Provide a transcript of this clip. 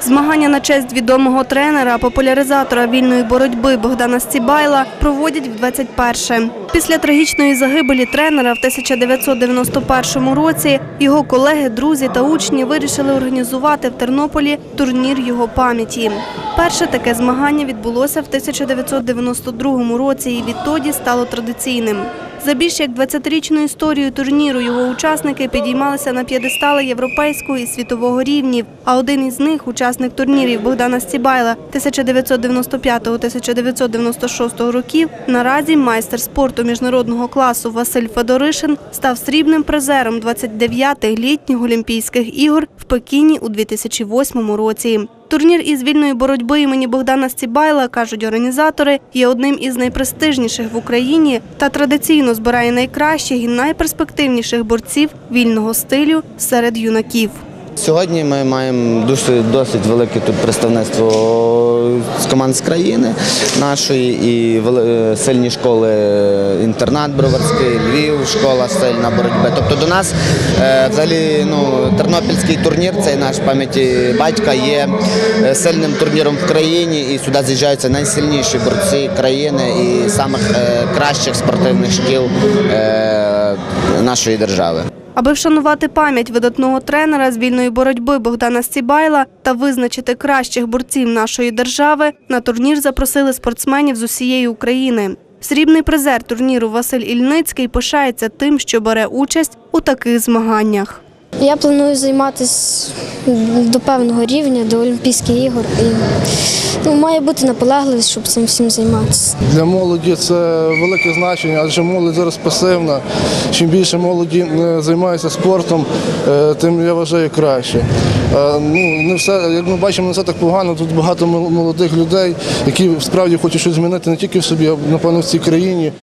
Змагання на честь відомого тренера, популяризатора вільної боротьби Богдана Сцібайла проводять в 21-ше. Після трагічної загибелі тренера в 1991 році його колеги, друзі та учні вирішили організувати в Тернополі турнір його пам'яті. Перше таке змагання відбулося в 1992 році і відтоді стало традиційним. За більш як 20-річну історію турніру його учасники підіймалися на п'єдестали європейського і світового рівнів, а один із них, учасник турнірів Богдана Сцібайла 1995-1996 років, наразі майстер спорту міжнародного класу Василь Федоришин став срібним призером 29-х літніх Олімпійських ігор в Пекіні у 2008 році. Турнір із вільної боротьби імені Богдана Сцібайла, кажуть організатори, є одним із найпрестижніших в Україні та традиційно збирає найкращих і найперспективніших борців вільного стилю серед юнаків. Сьогодні ми маємо досить велике тут представництво з команд з країни нашої і сильні школи, інтернат Броварський, Львів, школа сильна боротьби. Тобто до нас взагалі тернопільський турнір, цей наш пам'яті батька, є сильним турніром в країні і сюди з'їжджаються найсильніші борці країни і самих кращих спортивних шкіл нашої держави. Аби вшанувати пам'ять видатного тренера з вільної боротьби Богдана Сцібайла та визначити кращих борців нашої держави, на турнір запросили спортсменів з усієї України. Срібний призер турніру Василь Ільницький пишається тим, що бере участь у таких змаганнях. Я планую займатися до певного рівня, до Олімпійських ігор. І має бути наполегливість, щоб цим всім займатися. Для молоді це велике значення, адже молодь зараз пасивна. Чим більше молоді займається спортом, тим, я вважаю, краще. Не все, як ми бачимо, не все так погано. Тут багато молодих людей, які справді хочуть щось змінити не тільки в собі, а, напевно, в цій країні.